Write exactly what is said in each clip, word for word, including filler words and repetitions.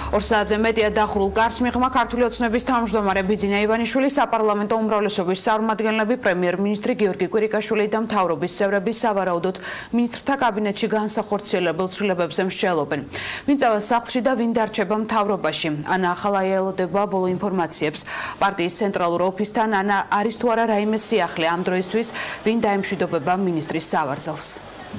ორ საათზე მეტია დახურულ კარს მიღმა ქართული ოცნების თავმჯდომარე ბიძინა ივანიშვილი, საპარლამენტო უმრავლესობის წარმომადგენლები, პრემიერ-მინისტრი გიორგი კვირიკაშვილი და მთავრობის წევრები სავარაუდოდ მინისტრთა კაბინეტში განსახორციელებელ ცვლილებებზე მსჯელობენ. ვინ წავა სახლში და ვინ დარჩება მთავრობაში? ანა ახალაია ელოდება ბოლო ინფორმაციებს. პარტიის ცენტრალურ ოფისთან ანა არის თუ არა რაიმე სიახლე ამ დროისთვის, ვინ დაემშვიდობება მინისტრის სავარძელს?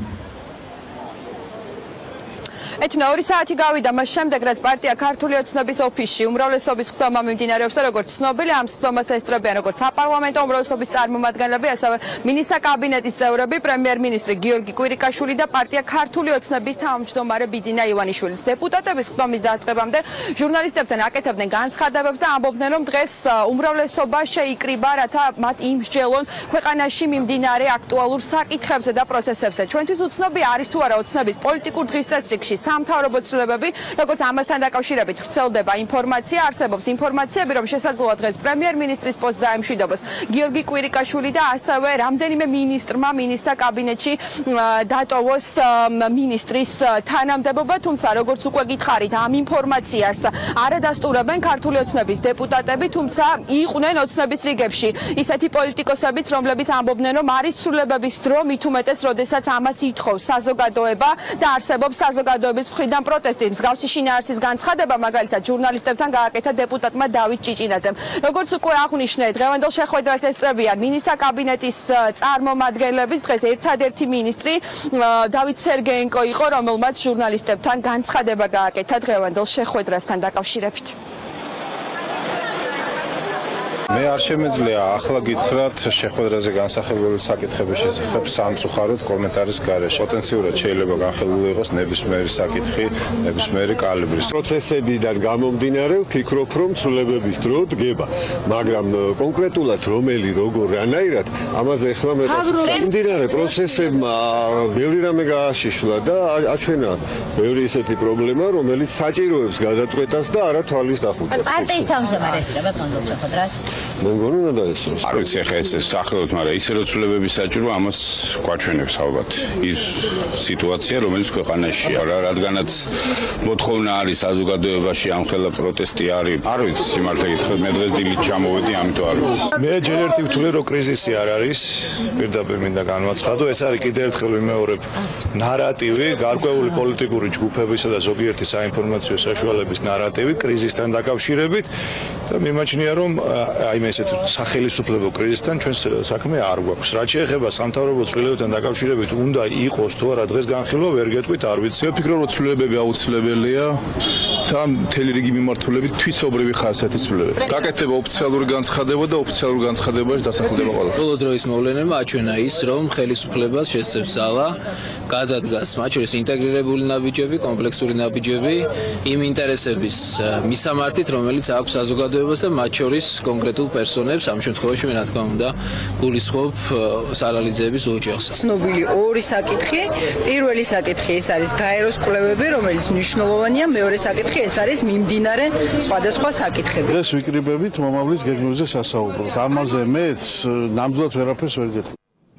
ეთნა ორი საათი გავიდა მას შემდეგ, რაც პარტია ქართული ოცნების ოფისში უმრავლესობის ხდომა მიმდინარეობს და როგორც ცნობილი, ამ ხდომას ესწრებიან როგორც საპარლამენტო უმრავლესობის წარმომადგენლები, ასევე მინისტრთა კაბინეტის წევრები, პრემიერ-მინისტრი გიორგი კვირიკაშვილი და პარტია ქართული ოცნების თავმჯდომარე ბიძინა ივანიშვილიც. დეპუტატების ხდომის დაწყებამდე ჟურნალისტებთან აკეთებდნენ განცხადებებს და ამბობდნენ, რომ დღეს უმრავლესობა შეიკრიბა, რათა მათ იმსჯელონ ქვეყანაში მიმდინარე აქტუალურ საკითხებზე და პროცესებზე. ჩვენთვის უცნობია არის თუ არა ოცნების პოლიტიკურ დღის წესრიგში სამთავრობო ცვლილებები, როგორც ამასთან დაკავშირებით ვრცელდება ინფორმაცია, არსებობს ინფორმაციები, რომ შესაძლოა დღეს პრემიერ-მინისტრის პოსტს დაემშვიდობოს გიორგი კვირიკაშვილი და ასევე რამდენიმე მინისტრმა მინისტრთა კაბინეტში დატოვოს მინისტრის თანამდებობა, თუმცა როგორც უკვე გითხარით, ამ ინფორმაციას არადასტურებენ ქართული ოცნების დეპუტატები, თუმცა იყვნენ ოცნების რიგებში ისეთი პოლიტიკოსებიც, რომლებიც ამბობდნენ, რომ არის ცვლილებების დრო, მით უმეტეს, როდესაც ამას ითხოვს საზოგადოება და არსებობს საზოგადოების მხრიდან პროტესტი. მსგავსი შინაარსის განცხადება მაგალითად ჟურნალისტებთან გააკეთა დეპუტატმა დავით ჭიჭინაძემ. როგორც უკვე აღვნიშნე, დღევანდელ შეხვედრას ესწრებიან მინისტრთა კაბინეტის წარმომადგენლები, დღეს ერთადერთი მინისტრი დავით სერგეენკო იყო, რომელმაც ჟურნალისტებთან განცხადება გააკეთა დღევანდელ შეხვედრასთან დაკავშირებით. მე არ შემეძლია ახლა გითხრათ შეხვედრაზე განსახილველი საკითხების შესახებ სამწუხაროდ კომენტარის გარეშე. პოტენციურად შეიძლება განხილული იყოს ნებისმიერი საკითხი, ნებისმიერი კალიბრის. პროცესებიდან გამომდინარე ვფიქრობ, რომ ცვლილებების დრო დგება, მაგრამ კონკრეტულად რომელი როგორ რანაირად ამაზე ახლა მე მიმდინარე პროცესებმა ბევრი რამე გააშიშლა და აჩვენა ბევრი ისეთი პრობლემა, რომელიც საჭიროებს გადაწყვეტას და არა თვალის დახუჭებას. პარტიის თავმჯდომარე ესწრება კონდოლ შეხვედრას. მე მგონი უნდა დაესწროს. არ ვიცი ახლა ეს სახელოთ, მაგრამ ისე რომ ცვლილებების საჭირო ამას გვაჩვენებს ალბათ ის სიტუაცია, რომელიც ქვეყანაშია რა, რადგანაც მოთხოვნა არის საზოგადოებაში ამ ხელა პროტესტი არის. არ ვიცი სიმართლე გითხრათ, მე დღეს დილით ჩამოვედი, ამიტომ არ ვიცი. მე ჯერ ერთი ვთვლი, რომ კრიზისი არ არის, პირდაპირ მინდა განვაცხადო, ეს არის კიდევ ერთხელ ვიმეორებ ნარატივი, გარკვეული პოლიტიკური ჯგუფებისა და ზოგიერთი საინფორმაციო საშუალების ნარატივი კრიზისთან დაკავშირებით და მიმაჩნია, რომ აი მე ესეთ სახელისუფლებო კრიზისთან ჩვენს საქმე არ გვაქვს. რაც შეეხება სამთავრობო ცვლილებებთან დაკავშირებით, უნდა იყოს თუ არა დღეს განხილვა, ვერ გეტყვით, არ ვიცი. მე ვფიქრობ, რომ ცვლილებები აუცილებელია და მთელი რიგი მიმართულებით თვისობრივი ხასიათის ცვლილებები. გაკეთდება ოფიციალური განცხადება და ოფიციალურ განცხადებაში დასახელდება ყველა. ბოლო დროის მოვლენებმა აჩვენა ის, რომ ხელისუფლებას შესწევს ძალა გადადგას, მათ შორის ინტეგრირებული ნაბიჯები, კომპლექსური ნაბიჯები იმ ინტერესების მისამართით, რომელიც აქვს საზოგადოებას და მათ შორის კონკრეტულ პერსონებს, ამ შემთხვევაში მე რა თქმა უნდა გულისხმობ სარალიძეების ოჯახს. ცნობილი ორი საკითხი, პირველი საკითხი ეს არის გაეროს კვლევები, რომელიც მნიშვნელოვანია, მეორე საკითხი ეს არის მიმდინარე სხვადასხვა საკითხები. დღეს ვიკრიბებით მომავლის გეგმებზე სასაუბროთ. ამაზე მეც ნამდვილად ვერაფერს ვერ გეტყვი.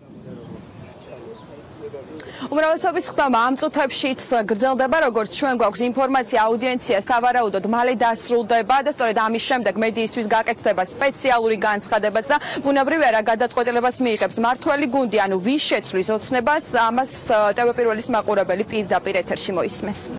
უმრავლესობის ხდომა ამ წუთებშიც გრძელდება, როგორც ჩვენ გვაქვს ინფორმაცია, აუდიენცია სავარაუდოდ მალე დასრულდება და სწორედ ამის შემდეგ მედიისთვის გაკეთდება სპეციალური განცხადებაც და ბუნებრივია რა გადაწყვეტილებას მიიღებს მმართველი გუნდი, ანუ ვის შეცვლის ოცნებას, ამას ტევ პირველის მაყურებელი პირდაპირ ეთერში მოისმეს.